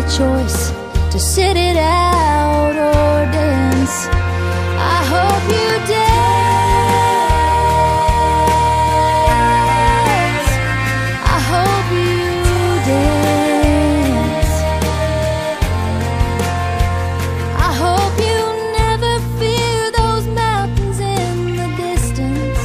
the choice to sit it out or dance. I hope you dance. I hope you dance. I hope you never fear those mountains in the distance.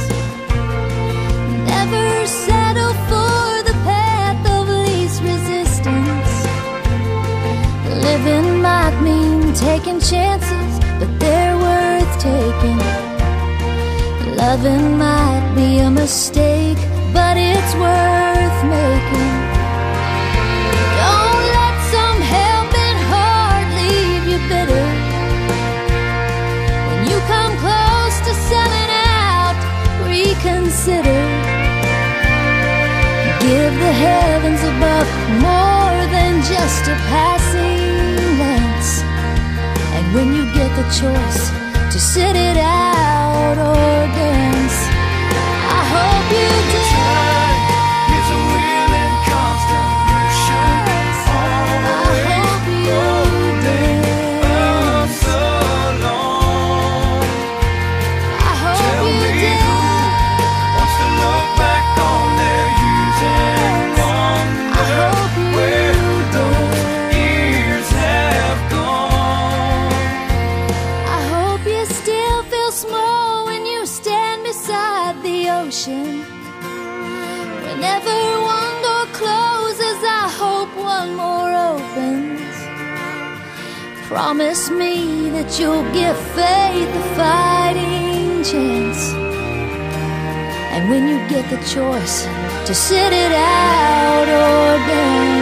Never settle for the path of least resistance. Living might mean taking chances, but they're worth taking. Loving might be a mistake, but it's worth making. Don't let some helping heart leave you bitter. When you come close to selling out, reconsider. Give the heavens above more than just a passing glance. And when you get the choice to sit it out or dance, I hope you dance. It's a wheel in constant motion, always rolling up so long. I hope Tell you me dance. who wants to look back on their years and wonder hope you where those years have gone. I hope you still feel small when you stand beside the ocean. Whenever one door closes, I hope one more opens. Promise me that you'll give faith a fighting chance. And when you get the choice to sit it out or dance,